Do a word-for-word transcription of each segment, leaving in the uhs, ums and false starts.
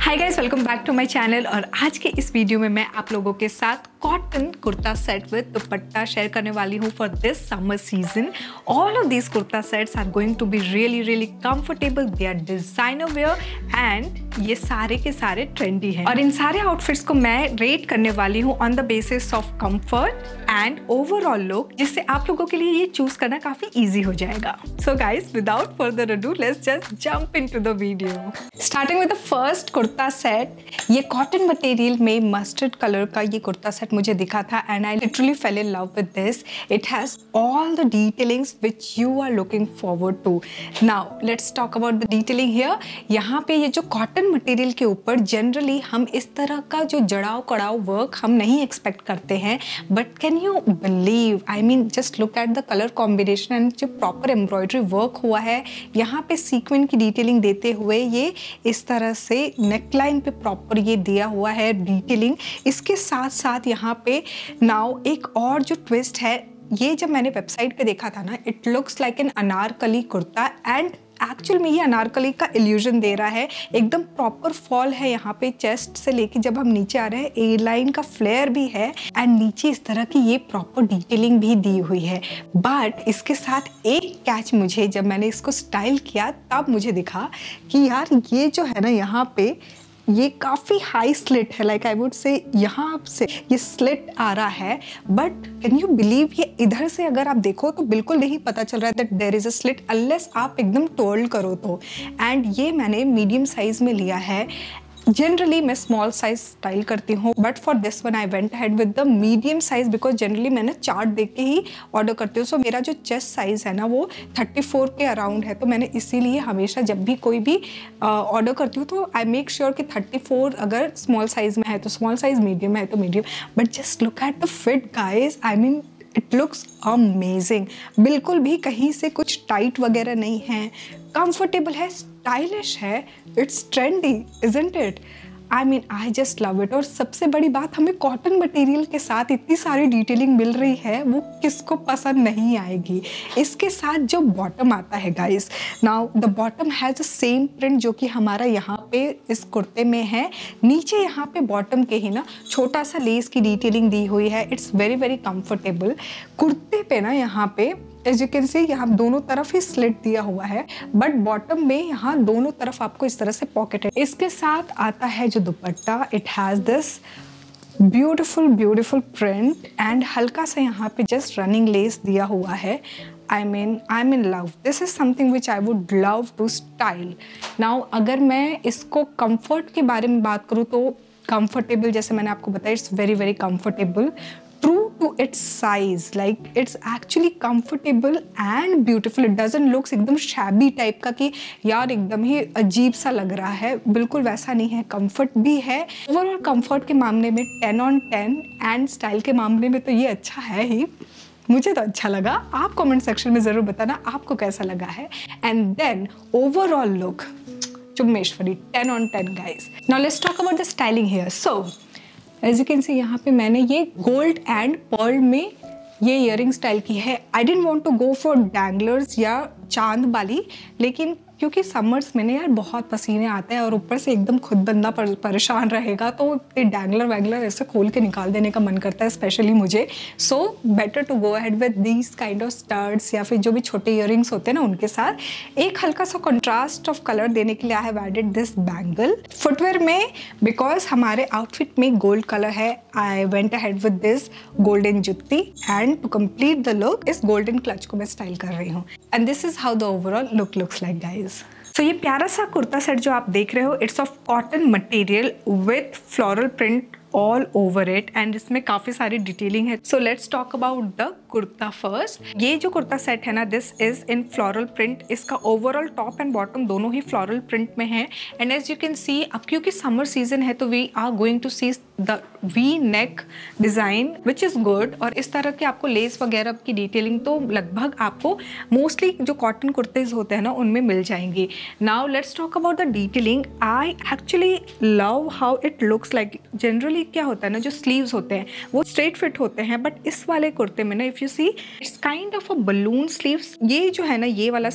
Hi guys, welcome back to my channel. और आज के इस वीडियो में मैं आप लोगों के साथ cotton kurta set with dupatta share करने वाली हूँ for this summer season. All of these kurta sets are going to be really really comfortable, they are designer wear and ये सारे के सारे ट्रेंडी हैं। और इन सारे आउटफिट्स को मैं रेट करने वाली हूँ on the basis of comfort and overall look, जिससे आप लोगों के लिए ये चूज करना काफी ईजी हो जाएगा। So guys, without further ado, let's just jump into the video. Starting with the first kurta set, ये कॉटन मटेरियल में मस्टर्ड कलर का ये कुर्ता सेट मुझे दिखा था and I literally fell in love with this. It has all the detailings which you are looking forward to. Now let's talk about the detailing here. यहाँ पे ये जो कॉटन मटेरियल के ऊपर जनरली हम इस तरह का जो जड़ाव कड़ाव वर्क हम नहीं एक्सपेक्ट करते हैं, but can you believe, I mean just look at the colour combination and जो प्रॉपर एम्ब्रॉयडरी वर्क हुआ है यहाँ पे सीक्वेंस की डिटेलिंग देते हुए ये इस तरह से नेकलाइन पे प्रॉपर ये दिया हुआ है डिटेलिंग। इसके साथ साथ यहाँ पे नाउ एक और जो ट्विस्ट है, ये जब मैंने वेबसाइट पे देखा था ना, it looks like an Anarkali kurta and actual में ये अनारकली का इल्यूजन दे रहा है। एकदम प्रॉपर फॉल है यहाँ पे, चेस्ट से लेके जब हम नीचे आ रहे हैं ए लाइन का फ्लेयर भी है एंड नीचे इस तरह की ये प्रॉपर डिटेलिंग भी दी हुई है। बट इसके साथ एक कैच, मुझे जब मैंने इसको स्टाइल किया तब मुझे दिखा कि यार ये जो है ना यहाँ पे ये काफ़ी हाई स्लिट है, लाइक आई वुड से यहाँ से ये स्लिट आ रहा है, बट कैन यू बिलीव ये इधर से अगर आप देखो तो बिल्कुल नहीं पता चल रहा है that there is a slit unless आप एकदम टोल्ड करो तो। एंड ये मैंने मीडियम साइज में लिया है। जनरली मैं स्मॉल साइज स्टाइल करती हूँ, but for this one I went ahead with the medium size because generally मैंने चार्ट देख के ही ऑर्डर करती हूँ। सो मेरा जो चेस्ट साइज है ना वो थर्टी फोर के अराउंड है, तो मैंने इसीलिए हमेशा जब भी कोई भी ऑर्डर uh, करती हूँ तो आई मेक श्योर कि थर्टी फोर अगर स्मॉल साइज में है तो स्मॉल साइज, मीडियम है तो medium. But just look at the fit guys, I mean it looks amazing. बिल्कुल भी कहीं से कुछ टाइट वगैरह नहीं है, कंफर्टेबल है, स्टाइलिश है, it's trendy, isn't it? I mean I just love it. और सबसे बड़ी बात, हमें कॉटन मटेरियल के साथ इतनी सारी डिटेलिंग मिल रही है, वो किसको पसंद नहीं आएगी। इसके साथ जो बॉटम आता है guys, now the bottom has the same print जो कि हमारा यहाँ पे इस कुर्ते में है। नीचे यहाँ पे बॉटम के ही ना छोटा सा लेस की डिटेलिंग दी हुई है। It's very very comfortable. कुर्ते पे ना यहाँ पे एज यू कैन सी यहाँ दोनों तरफ ही स्लिट दिया हुआ है, बट बॉटम में यहाँ दोनों तरफ आपको इस तरह से पॉकेट है। इसके साथ आता है जो dupatta, it has this beautiful beautiful print and हल्का सा यहाँ पे जस्ट रनिंग लेस दिया हुआ है। I mean I am in love, this is something which I would love to style. Now अगर मैं इसको कंफर्ट के बारे में बात करूँ तो कंफर्टेबल, जैसे मैंने आपको बताया, it's very very comfortable, true to its size, like it's actually comfortable and beautiful. It doesn't looks एकदम shabby टाइप का कि यार एकदम ही अजीब सा लग रहा है, बिल्कुल वैसा नहीं है। कंफर्ट भी है, ओवरऑल कंफर्ट के मामले में ten on ten and style के मामले में तो ये अच्छा है ही। मुझे तो अच्छा लगा, आप कमेंट सेक्शन में ज़रूर बताना आपको कैसा लगा है। एंड देन ओवरऑल लुक चुम्मेश्वरी, ten on ten guys. Now let's talk about the styling here. So as you can see यहाँ पे मैंने ये गोल्ड एंड पर्ल में ये इयरिंग स्टाइल की है। I didn't want to go for danglers या चांद वाली, लेकिन क्योंकि समर्स में ना यार बहुत पसीने आते हैं और ऊपर से एकदम खुद बंदा पर, परेशान रहेगा, तो डैंगलर वैंगलर ऐसे खोल के निकाल देने का मन करता है, स्पेशली मुझे। So better to go ahead with these kind of studs या फिर जो भी छोटे इयरिंग्स होते हैं ना उनके साथ एक हल्का सा कंट्रास्ट ऑफ कलर देने के लिए I have added this bangle. Footwear में बिकॉज हमारे आउटफिट में गोल्ड कलर है, I went ahead with this golden jutti and to complete the look इस गोल्डन क्लच को मैं स्टाइल कर रही हूँ। And this is how the overall look looks like guys. तो ये प्यारा सा कुर्ता सेट जो आप देख रहे हो, it's of cotton material with floral print all over it and इसमें काफ़ी सारी डिटेलिंग है। So let's talk about the kurta first. ये जो कुर्ता सेट है ना, this is in floral print. इसका ओवरऑल टॉप एंड बॉटम दोनों ही फ्लोरल प्रिंट में है। And as you can see, अब क्योंकि समर सीजन है तो we are going to see the V neck design which is good. और इस तरह के आपको लेस वगैरह की डिटेलिंग तो लगभग आपको मोस्टली जो कॉटन कुर्तेज होते हैं ना उनमें मिल जाएंगी। Now let's talk about the detailing. I actually love how it looks like. Generally क्या होता है ना, जो स्लीव्स होते हैं वो स्ट्रेट फिट होते हैं, बट इस वाले कुर्ते में ना if you see it's kind of a balloon sleeves. ये जो है ना, ये वाला सेक्शन आपका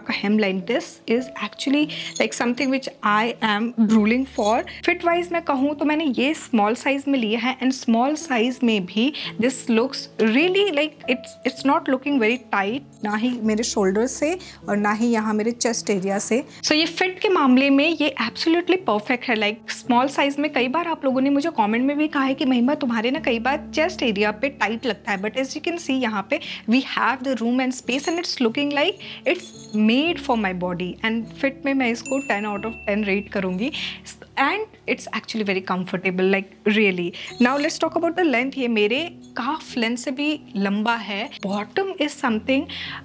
का hem line, this is actually like something which I am ruling for. Fit wise मैं कहूँ तो मैंने ये स्मॉल साइज में लिया है, एंड स्मॉल साइज में भी this looks really like it's it's not looking very tight, ना ही मेरे शोल्डर से और ना ही यहाँ मेरे चेस्ट एरिया से। सो so, ये फिट के मामले में ये एब्सोल्युटली परफेक्ट है। लाइक स्मॉल साइज में कई बार आप लोगों ने मुझे कमेंट में भी कहा है कि महिमा तुम्हारे ना कई बार चेस्ट एरिया पे टाइट लगता है, but as you can see यहाँ पे we have the room and space and it's looking like it's made for my body. And fit में मैं इसको ten out of ten rate करूँगी, and it's actually very comfortable like really. Now let's talk about the length. ये मेरे calf length से भी लंबा है। Bottom is something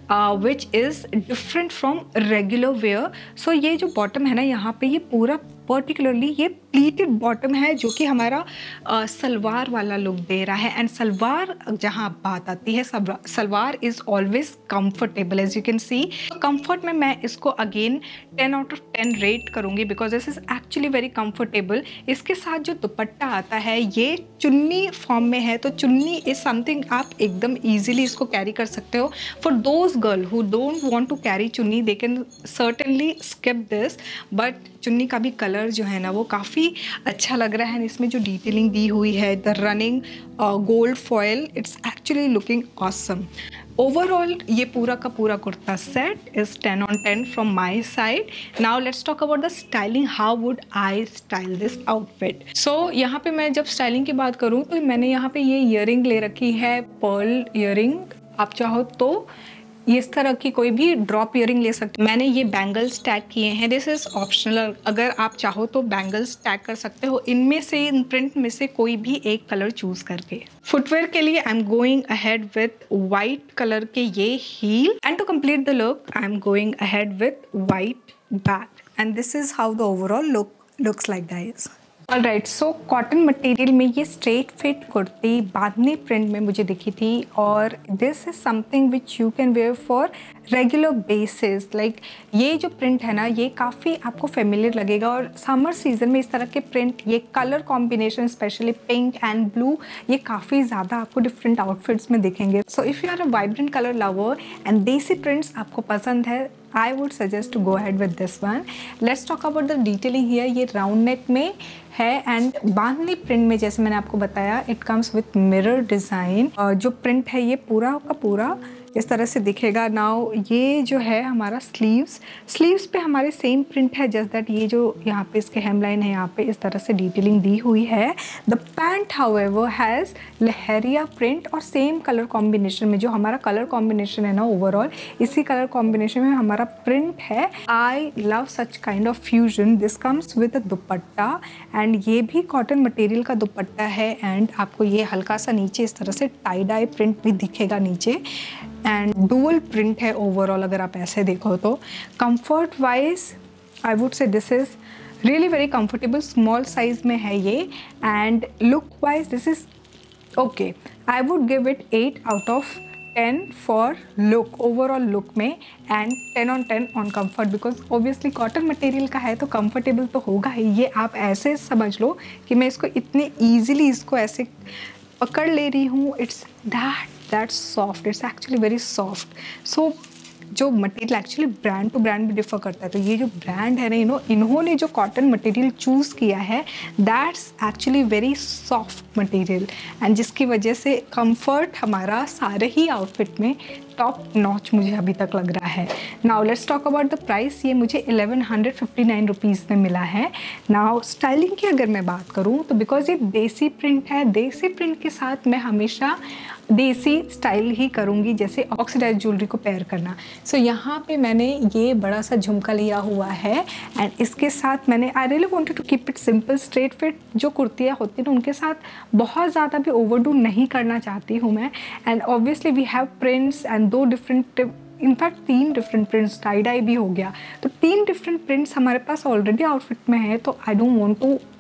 which is different from regular wear. So ये जो बॉटम है ना, यहाँ पे ये पूरा पर्टिकुलरली ये प्लीटेड बॉटम है जो कि हमारा आ, सलवार वाला लुक दे रहा है। एंड सलवार जहाँ बात आती है, salwar is always comfortable as you can see. Comfort में मैं इसको again ten out of ten rate करूँगी because this is actually very comfortable. इसके साथ जो दुपट्टा आता है ये चुन्नी फॉर्म में है, तो चुन्नी इज़ समथिंग आप एकदम ईजिली इसको कैरी कर सकते हो। For those girl who don't want to carry chunni they can certainly skip this, but chunni का भी कलर जो है ना वो काफ़ी अच्छा लग रहा है। इसमें जो डिटेलिंग दी हुई है, the running gold foil, it's actually looking awesome. Overall ये पूरा का पूरा kurta set is ten on ten from my side. Now let's talk about the styling, how would I style this outfit. So यहाँ पे मैं जब स्टाइलिंग की बात करूँ तो मैंने यहाँ पे ये ईयरिंग ले रखी है, पर्ल ईयरिंग। आप चाहो तो इस तरह की कोई भी ड्रॉप ईयरिंग ले सकते हो। मैंने ये बैंगल्स टैग किए हैं, दिस इज ऑप्शनल, अगर आप चाहो तो बैंगल्स टैग कर सकते हो इनमें से, इन प्रिंट में से कोई भी एक कलर चूज करके। फुटवेयर के लिए I am going ahead with white colour के ये heel, and to complete the look I am going ahead with white bag, and this is how the overall look looks like guys. Alright, so cotton material में ये straight fit kurti bandhani print में मुझे दिखी थी, और this is something which you can wear for regular basis. Like ये जो print है ना ये काफ़ी आपको फेमिलियर लगेगा, और समर सीजन में इस तरह के प्रिंट, ये colour combination specially pink and blue, ये काफ़ी ज़्यादा आपको डिफरेंट आउटफिट्स में दिखेंगे। So if you are a vibrant colour lover and desi prints आपको पसंद है, I would suggest to go ahead with this one. Let's talk about the detailing here. ये राउंड नेक में है, एंड बांधनी प्रिंट में जैसे मैंने आपको बताया it comes with mirror design. जो प्रिंट है ये पूरा का पूरा इस तरह से दिखेगा। नाउ ये जो है हमारा स्लीव्स, स्लीव्स पे हमारे सेम प्रिंट है, जस्ट दैट ये जो यहाँ पे इसके हेमलाइन है यहाँ पे इस तरह से डिटेलिंग दी हुई है। The pant however has leheriya print, और सेम कलर कॉम्बिनेशन में, जो हमारा कलर कॉम्बिनेशन है ना ओवरऑल इसी कलर कॉम्बिनेशन में हमारा प्रिंट है। I love such kind of fusion. This comes with a dupatta, and ये भी कॉटन मटेरियल का दुपट्टा है, एंड आपको ये हल्का सा नीचे इस तरह से टाई डाई प्रिंट भी दिखेगा नीचे, एंड डुअल प्रिंट है ओवरऑल अगर आप ऐसे देखो तो। Comfort wise I would say this is really very comfortable, small size में है ये, and look wise this is okay. I would give it eight out of ten for look, overall look में, and ten on ten on comfort, because obviously cotton material का है तो comfortable तो होगा ही। ये आप ऐसे समझ लो कि मैं इसको इतने ईजिली इसको ऐसे पकड़ ले रही हूँ, it's that that's soft, it's actually very soft. So जो material actually brand to brand भी डिफर करता है, तो ये जो ब्रांड है ना यू नो इन्होंने जो कॉटन मटेरियल चूज़ किया है that's actually very soft material, and जिसकी वजह से कंफर्ट हमारा सारे ही आउटफिट में टॉप नॉच मुझे अभी तक लग रहा है। Now let's talk about the price. ये मुझे eleven hundred fifty nine rupees में मिला है। नाउ स्टाइलिंग की अगर मैं बात करूँ तो बिकॉज ये देसी प्रिंट है, देसी प्रिंट के साथ मैं हमेशा देसी स्टाइल ही करूँगी, जैसे ऑक्सीडाइज ज्वेलरी को पेयर करना। सो so, यहाँ पे मैंने ये बड़ा सा झुमका लिया हुआ है, एंड इसके साथ मैंने I really wanted to keep it simple straight fit. जो कुर्तियाँ होती हैं उनके साथ बहुत ज़्यादा भी ओवरडू नहीं करना चाहती हूँ मैं, and obviously we have prints and दो डिफरेंट, इनफैक्ट तीन डिफरेंट प्रिंट्स, टाई डाई भी हो गया, तो तीन डिफरेंट प्रिंट्स हमारे पास ऑलरेडी आउटफिट में है, तो I don't want to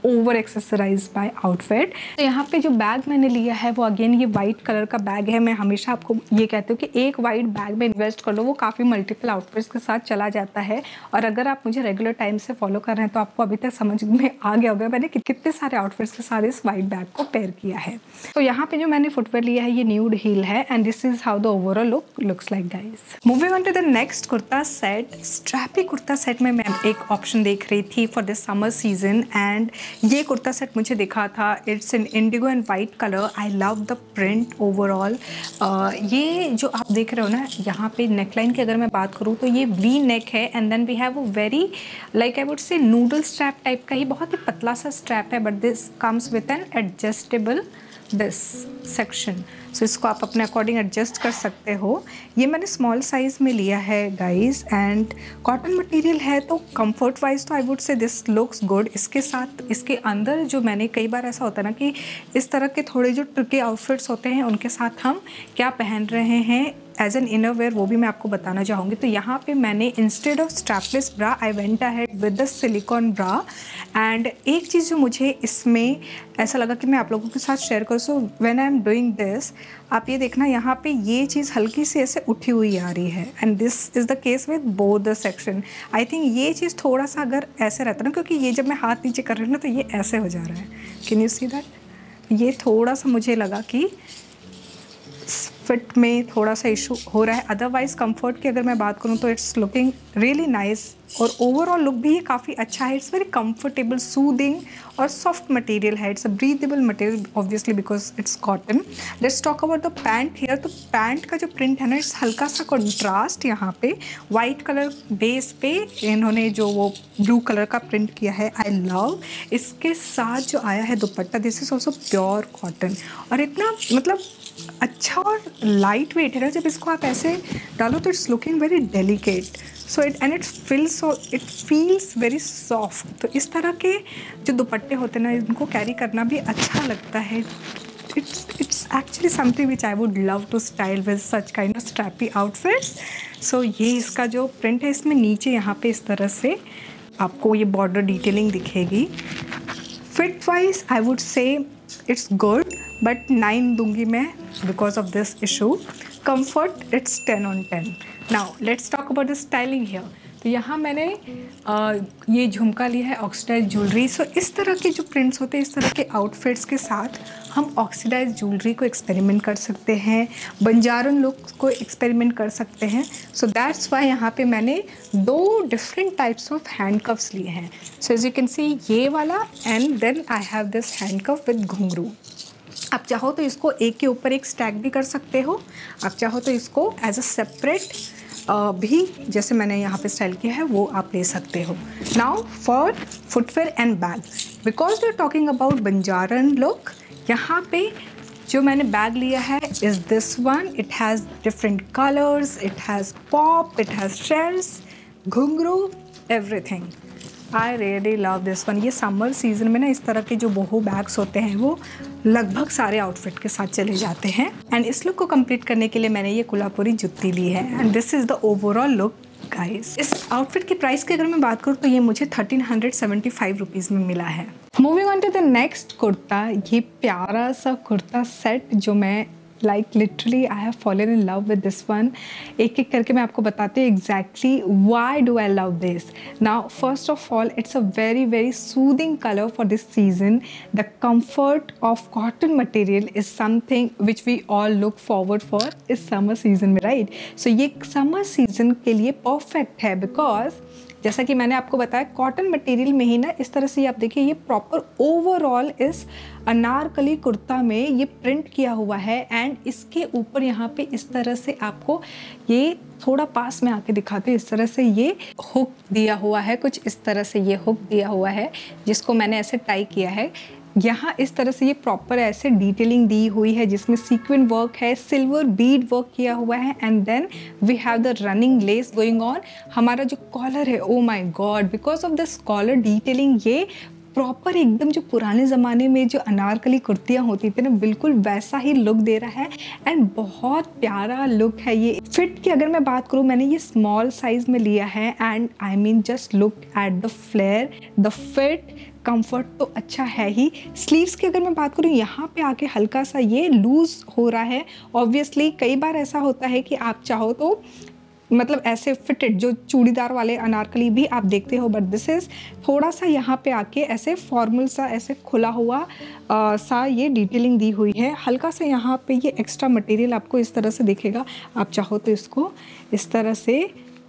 over accessorise my outfit. तो यहाँ पे जो बैग मैंने लिया है वो अगेन ये वाइट कलर का बैग है। मैं हमेशा आपको ये कहती हूँ कि एक वाइट बैग में इन्वेस्ट कर लो, वो काफ़ी मल्टीपल आउटफिट्स के साथ चला जाता है। और अगर आप मुझे रेगुलर टाइम से फॉलो कर रहे हैं तो आपको अभी तक समझ में आ गया होगा मैंने कितने सारे आउटफिट्स के साथ इस वाइट बैग को पेयर किया है। तो यहाँ पे जो मैंने फुटवेयर लिया है ये न्यूड हील है and this is how the overall look looks like guys. Moving on to the next kurta set, strappy kurta set में मैं एक ऑप्शन देख रही थी for this summer season and ये कुर्ता सेट मुझे दिखा था। It's in indigo and white colour. I love the print overall. ये जो आप देख रहे हो ना, यहाँ पे नेकलाइन की अगर मैं बात करूँ तो ये वी नेक है and then we have a very like I would say noodle strap type का ही बहुत ही पतला सा स्ट्रैप है, but this comes with an adjustable this section. So इसको आप अपने अकॉर्डिंग एडजस्ट कर सकते हो। ये मैंने स्मॉल साइज़ में लिया है गाइस एंड कॉटन मटेरियल है तो कंफर्ट वाइज तो I would say this looks good. इसके साथ इसके अंदर जो मैंने कई बार ऐसा होता है ना कि इस तरह के थोड़े जो ट्रिकी आउटफिट्स होते हैं उनके साथ हम क्या पहन रहे हैं एज एन इनर वेयर, वो भी मैं आपको बताना चाहूँगी। तो यहाँ पे मैंने instead of strapless bra I went ahead with the silicone bra and एक चीज़ जो मुझे इसमें ऐसा लगा कि मैं आप लोगों के साथ शेयर करूँ। So when I am doing this, आप ये देखना यहाँ पे ये चीज़ हल्की सी ऐसे उठी हुई आ रही है and this is the case with both the section. I think ये चीज़ थोड़ा सा अगर ऐसे रहता ना, क्योंकि ये जब मैं हाथ नीचे कर रही हूँ ना तो ये ऐसे हो जा रहा है। Can you see that? ये थोड़ा सा मुझे लगा कि फिट में थोड़ा सा इशू हो रहा है। अदरवाइज़ कंफर्ट की अगर मैं बात करूँ तो इट्स लुकिंग रियली नाइस और ओवरऑल लुक भी ये काफ़ी अच्छा है। इट्स वेरी कंफर्टेबल, सूदिंग और सॉफ्ट मटेरियल है। It's a breathable material obviously because it's cotton. Let's talk about the pant here. तो पैंट का जो प्रिंट है ना, इट्स हल्का सा कंट्रास्ट यहाँ पे वाइट कलर बेस पे इन्होंने जो वो ब्लू कलर का प्रिंट किया है। I love. इसके साथ जो आया है dupatta, this is also pure cotton और इतना मतलब अच्छा और लाइट वेट है ना। जब इसको आप ऐसे डालो तो it's looking very delicate so it and it feels so it feels very soft. तो इस तरह के जो दुपट्टे होते हैं ना, इनको कैरी करना भी अच्छा लगता है। It's it's actually something which I would love to style with such kind of strappy outfits. So ये इसका जो प्रिंट है, इसमें नीचे यहाँ पे इस तरह से आपको ये बॉर्डर डिटेलिंग दिखेगी। Fit wise I would say it's good but nine दूंगी मैं because of this issue. Comfort it's ten on ten. Now let's talk about the styling here. तो यहाँ मैंने आ, ये झुमका लिया है ऑक्सीडाइज ज्वेलरी। सो इस तरह के जो प्रिंट्स होते हैं, इस तरह के आउटफिट्स के साथ हम ऑक्सीडाइज ज्वेलरी को एक्सपेरिमेंट कर सकते हैं, बंजारन लुक को एक्सपेरिमेंट कर सकते हैं। सो दैट्स वाई यहाँ पे मैंने दो डिफरेंट टाइप्स ऑफ हैंडकफ्स लिए हैं। So as you can see ये वाला and then I have this handcuff with ghungroo. आप चाहो तो इसको एक के ऊपर एक स्टैक भी कर सकते हो, आप चाहो तो इसको एज अ सेपरेट भी जैसे मैंने यहाँ पे स्टाइल किया है वो आप ले सकते हो। Now for footwear and bag, because we are talking about banjaran look, यहाँ पे जो मैंने बैग लिया है is this one. It has different colours, it has pop, it has shells, ghungroo, everything. I really love this one. ये summer season में ना इस तरह के जो बोहो बैग्स होते हैं वो लगभग सारे आउटफिट के साथ चले जाते हैं। एंड इस लुक को कंप्लीट करने के लिए मैंने ये कोल्हापुरी जुत्ती ली है and this is the overall look guys. इस आउटफिट की प्राइस की अगर मैं बात करूँ तो ये मुझे thirteen hundred seventy five rupees में मिला है। Moving on to the next kurta, ये प्यारा सा कुर्ता सेट जो मैं like literally I have fallen in love with this one. एक एक करके मैं आपको बताती हूँ exactly why do I love this. Now first of all it's a very very soothing colour for this season. The comfort of cotton material is something which we all look forward for इस summer season में, right. So ये summer season के लिए perfect है because जैसा कि मैंने आपको बताया कॉटन मटेरियल में ही ना इस तरह से आप देखिए ये प्रॉपर ओवरऑल इस अनारकली कुर्ता में ये प्रिंट किया हुआ है एंड इसके ऊपर यहाँ पे इस तरह से आपको ये थोड़ा पास में आके दिखाते हैं, इस तरह से ये हुक दिया हुआ है, कुछ इस तरह से ये हुक दिया हुआ है जिसको मैंने ऐसे टाई किया है। यहाँ इस तरह से ये प्रॉपर ऐसे डिटेलिंग दी हुई है जिसमें सीक्वेंट वर्क है, सिल्वर बीड वर्क किया हुआ है and then we have the running lace going on. हमारा जो कॉलर है, oh my god, because of this collar detailing ये प्रॉपर एकदम जो पुराने ज़माने में जो अनारकली कुर्तियाँ होती थी ना बिल्कुल वैसा ही लुक दे रहा है एंड बहुत प्यारा लुक है ये। फिट की अगर मैं बात करूँ, मैंने ये स्मॉल साइज़ में लिया है and I mean just look at the flare, the fit, comfort तो अच्छा है ही। स्लीव्स की अगर मैं बात करूँ, यहाँ पे आके हल्का सा ये लूज़ हो रहा है। ऑब्वियसली कई बार ऐसा होता है कि आप चाहो तो मतलब ऐसे फिटेड जो चूड़ीदार वाले अनारकली भी आप देखते हो, बट दिस इज़ थोड़ा सा यहाँ पे आके ऐसे फॉर्मल सा, ऐसे खुला हुआ आ, सा ये डिटेलिंग दी हुई है। हल्का सा यहाँ पे ये एक्स्ट्रा मटेरियल आपको इस तरह से दिखेगा। आप चाहो तो इसको इस तरह से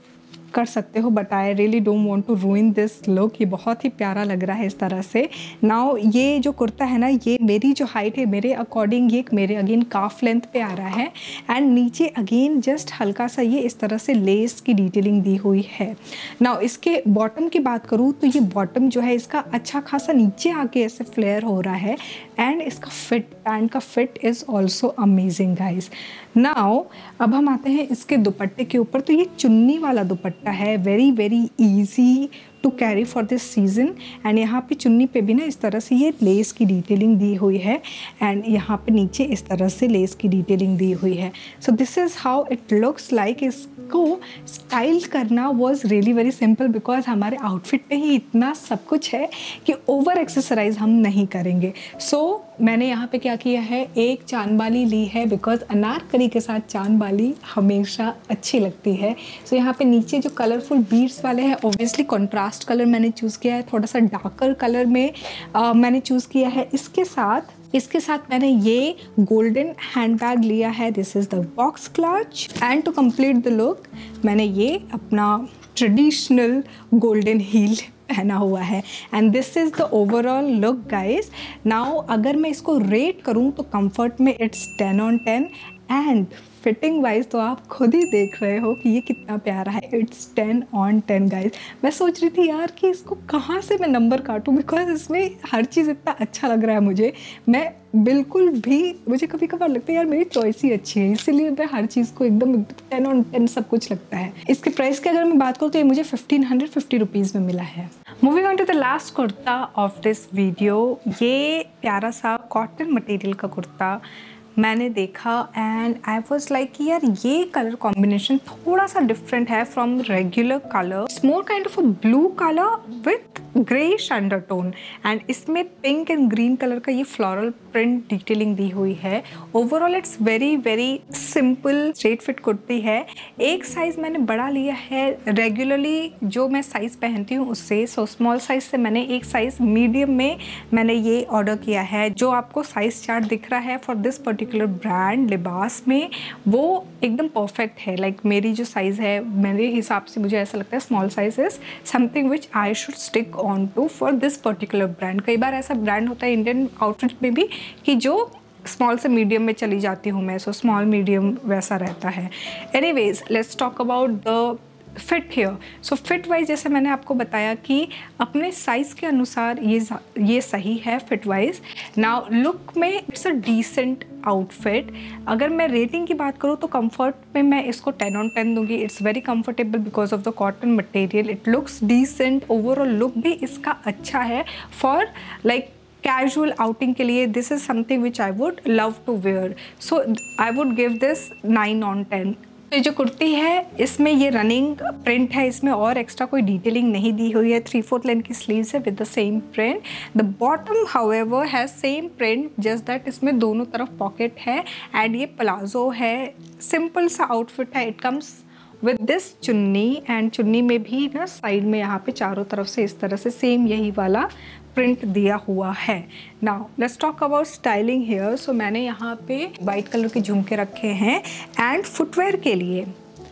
कर सकते हो, but I really don't want to ruin this look. ये बहुत ही प्यारा लग रहा है इस तरह से। नाउ ये जो कुर्ता है ना, ये मेरी जो हाइट है मेरे अकॉर्डिंग ये मेरे अगेन काफ लेंथ पे आ रहा है। एंड नीचे अगेन जस्ट हल्का सा ये इस तरह से लेस की डिटेलिंग दी हुई है। नाउ इसके बॉटम की बात करूँ तो ये बॉटम जो है इसका अच्छा खासा नीचे आके ऐसे फ्लेयर हो रहा है। एंड इसका फिट, पैंट का fit is also amazing guys. Now अब हम आते हैं इसके दुपट्टे के ऊपर। तो ये चुन्नी वाला दुपट्टा है, very very easy to carry for this season. And यहाँ पे चुन्नी पे भी ना इस तरह से ये लेस की डिटेलिंग दी हुई है। एंड यहाँ पे नीचे इस तरह से लेस की डिटेलिंग दी हुई है। So this is how it looks like. इसको स्टाइल करना was really very simple because हमारे आउटफिट पे ही इतना सब कुछ है कि ओवर एक्सेसराइज हम नहीं करेंगे। सो so, मैंने यहाँ पे क्या किया है, एक चांदबाली ली है बिकॉज अनारकली के साथ चांदबाली हमेशा अच्छी लगती है। सो so, यहाँ पे नीचे जो कलरफुल बीड्स वाले हैं, ऑब्वियसली कॉन्ट्रास्ट कलर मैंने चूज़ किया है, थोड़ा सा डार्कर कलर में आ, मैंने चूज़ किया है। इसके साथ इसके साथ मैंने ये गोल्डन हैंड बैग लिया है, this is the box clutch. And to complete the look मैंने ये अपना ट्रेडिशनल गोल्डन हील पहना हुआ है। And this is the overall look guys. Now अगर मैं इसको रेट करूँ तो कंफर्ट में it's ten on ten. And fitting wise तो आप खुद ही देख रहे हो कि ये कितना प्यारा है। It's ten on ten guys. मैं सोच रही थी यार कि इसको कहाँ से मैं नंबर काटूँ बिकॉज इसमें हर चीज़ इतना अच्छा लग रहा है मुझे। मैं बिल्कुल भी, मुझे कभी कभार लगता है यार मेरी चॉइस ही अच्छी है, इसीलिए मैं हर चीज़ को एकदम टेन ऑन टेन सब कुछ लगता है। इसके प्राइस की अगर मैं बात करूँ तो ये मुझे फिफ्टीन हंड्रेड फिफ्टी रुपीज़ में मिला है। Moving on to the last kurta of this video, ये प्यारा सा कॉटन मटेरियल का कुर्ता मैंने देखा एंड आई वॉज लाइक कि यार ये कलर कॉम्बिनेशन थोड़ा सा डिफरेंट है from regular colour. It's more kind of a blue colour with greyish undertone. And इसमें पिंक एंड ग्रीन कलर का ये फ्लोरल प्रिंट डिटेलिंग दी हुई है। Overall it's very very simple straight fit kurti है। एक साइज़ मैंने बड़ा लिया है रेगुलरली जो मैं साइज़ पहनती हूँ उससे। सो स्मॉल साइज़ से मैंने एक साइज़ मीडियम में मैंने ये ऑर्डर किया है। जो आपको साइज़ चार्ट दिख रहा है फॉर दिस पर्टिकुलर ब्रांड लिबास में, वो एकदम परफेक्ट है। लाइक like, मेरी जो साइज़ है मेरे हिसाब से मुझे ऐसा लगता है small size is something which I should stick on to for this particular brand. कई बार ऐसा ब्रांड होता है इंडियन आउटफिट में भी कि जो स्मॉल से मीडियम में चली जाती हूँ मैं। सो स्मॉल मीडियम वैसा रहता है। Anyways let's talk about the fit here. So fit wise जैसे मैंने आपको बताया कि अपने साइज़ के अनुसार ये ये सही है फिट वाइज। नाउ लुक में इट्स अ डिसेंट आउटफिट। अगर मैं रेटिंग की बात करूँ तो कंफर्ट में मैं इसको टेन ऑन टेन दूंगी। It's very comfortable because of the cotton material. It looks decent, overall look भी इसका अच्छा है फॉर लाइक कैजुअल आउटिंग के लिए। This is something which I would love to wear. So I would give this nine on ten. ये जो कुर्ती है इसमें ये रनिंग प्रिंट है, इसमें और एक्स्ट्रा कोई डिटेलिंग नहीं दी हुई है। थ्री फोर्थ लेंथ की स्लीव्स है with the same print. The bottom however has same print just that इसमें दोनों तरफ पॉकेट है। एंड ये प्लाजो है, सिंपल सा आउटफिट है। It comes with this chunni and चुन्नी में भी ना साइड में यहाँ पे चारों तरफ से इस तरह से सेम यही वाला प्रिंट दिया हुआ है। Now let's talk about styling hair. So मैंने यहाँ पे वाइट कलर के झुमके रखे हैं। एंड फुटवेयर के लिए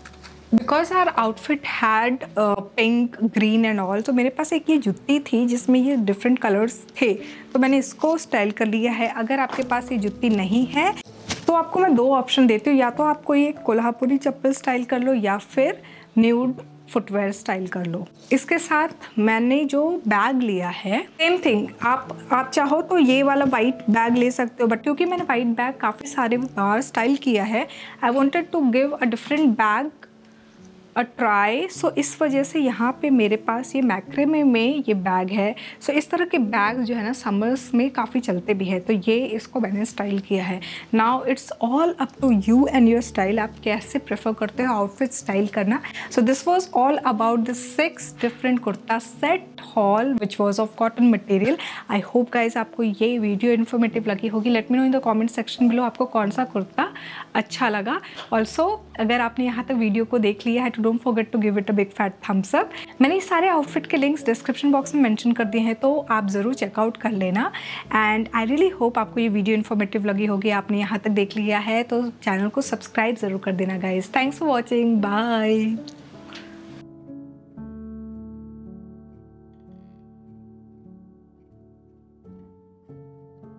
because our outfit had pink green and all, तो मेरे पास एक ये जुत्ती थी जिसमें ये डिफरेंट कलर्स थे, तो मैंने इसको स्टाइल कर लिया है। अगर आपके पास ये जुत्ती नहीं है तो आपको मैं दो ऑप्शन देती हूँ, या तो आपको ये कोल्हापुरी चप्पल स्टाइल कर लो या फिर न्यूड फुटवेयर स्टाइल कर लो। इसके साथ मैंने जो बैग लिया है सेम थिंग, आप आप चाहो तो ये वाला वाइट बैग ले सकते हो, बट क्योंकि मैंने वाइट बैग काफ़ी सारे बार स्टाइल किया है, I wanted to give a different bag a try. So इस वजह से यहाँ पे मेरे पास ये मैक्रेमे में ये बैग है। सो so, इस तरह के बैग जो है ना समर्स में काफ़ी चलते भी है, तो ये इसको मैंने स्टाइल किया है। Now it's all up to you and your style, आप कैसे प्रेफर करते हो आउटफिट स्टाइल करना। So this was all about the six different kurta set haul which was of cotton material. I hope guys आपको ये video informative लगी होगी। Let me know in the comment section below आपको कौन सा कुर्ता अच्छा लगा। ऑल्सो अगर आपने यहाँ तक वीडियो को देख लिया है तो don't forget to give it a big fat thumbs up. मैंने सारे आउटफिट के लिंक्स डिस्क्रिप्शन बॉक्स में मेंशन कर दिए हैं, तो आप ज़रूर चेकआउट कर लेना। एंड आई रियली होप आपको ये वीडियो इन्फॉर्मेटिव लगी होगी। आपने यहाँ तक देख लिया है तो चैनल को सब्सक्राइब ज़रूर कर देना guys. Thanks for watching, bye.